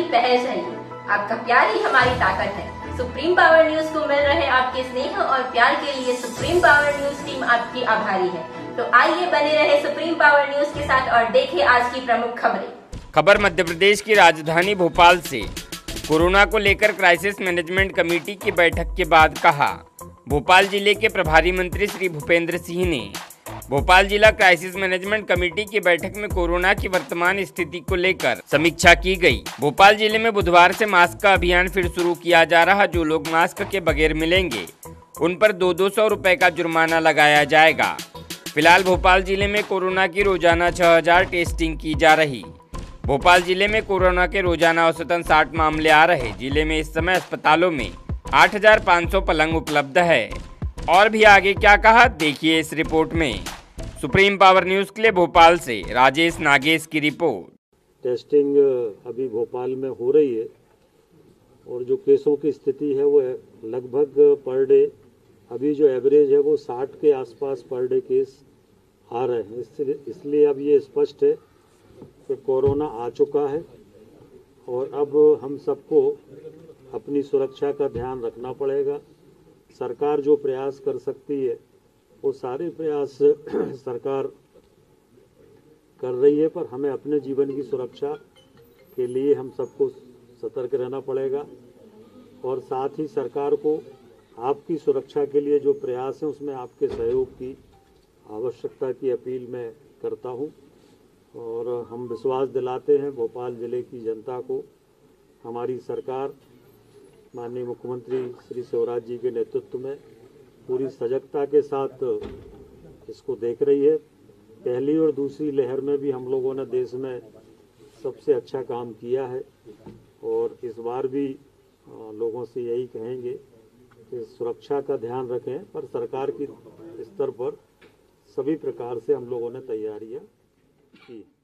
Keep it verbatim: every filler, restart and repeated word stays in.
पहल चाहिए। आपका प्यार ही हमारी ताकत है। सुप्रीम पावर न्यूज को मिल रहे आपके स्नेह और प्यार के लिए सुप्रीम पावर न्यूज टीम आपकी आभारी है। तो आइए बने रहे सुप्रीम पावर न्यूज के साथ और देखें आज की प्रमुख खबरें। खबर मध्य प्रदेश की राजधानी भोपाल से। कोरोना को लेकर क्राइसिस मैनेजमेंट कमेटी की बैठक के बाद कहा। भोपाल जिले के प्रभारी मंत्री श्री भूपेंद्र सिंह ने भोपाल जिला क्राइसिस मैनेजमेंट कमेटी की बैठक में कोरोना की वर्तमान स्थिति को लेकर समीक्षा की गई। भोपाल जिले में बुधवार से मास्क का अभियान फिर शुरू किया जा रहा। जो लोग मास्क के बगैर मिलेंगे उन पर दो दो सौ रुपए का जुर्माना लगाया जाएगा। फिलहाल भोपाल जिले में कोरोना की रोजाना छह हजार टेस्टिंग की जा रही। भोपाल जिले में कोरोना के रोजाना औसतन साठ मामले आ रहे। जिले में इस समय अस्पतालों में आठ हजार पाँच सौ पलंग उपलब्ध है। और भी आगे क्या कहा देखिए इस रिपोर्ट में। सुप्रीम पावर न्यूज के लिए भोपाल से राजेश नागेश की रिपोर्ट। टेस्टिंग अभी भोपाल में हो रही है और जो केसों की स्थिति है वो लगभग पर डे अभी जो एवरेज है वो साठ के आसपास पर डे केस आ रहे हैं। इसलिए इसलिए अब ये स्पष्ट है कि कोरोना आ चुका है और अब हम सबको अपनी सुरक्षा का ध्यान रखना पड़ेगा। सरकार जो प्रयास कर सकती है वो सारे प्रयास सरकार कर रही है, पर हमें अपने जीवन की सुरक्षा के लिए हम सबको सतर्क रहना पड़ेगा और साथ ही सरकार को आपकी सुरक्षा के लिए जो प्रयास हैं उसमें आपके सहयोग की आवश्यकता की अपील मैं करता हूं। और हम विश्वास दिलाते हैं भोपाल जिले की जनता को, हमारी सरकार माननीय मुख्यमंत्री श्री शिवराज जी के नेतृत्व में पूरी सजगता के साथ इसको देख रही है। पहली और दूसरी लहर में भी हम लोगों ने देश में सबसे अच्छा काम किया है और इस बार भी लोगों से यही कहेंगे कि सुरक्षा का ध्यान रखें, पर सरकार की स्तर पर सभी प्रकार से हम लोगों ने तैयारियां की।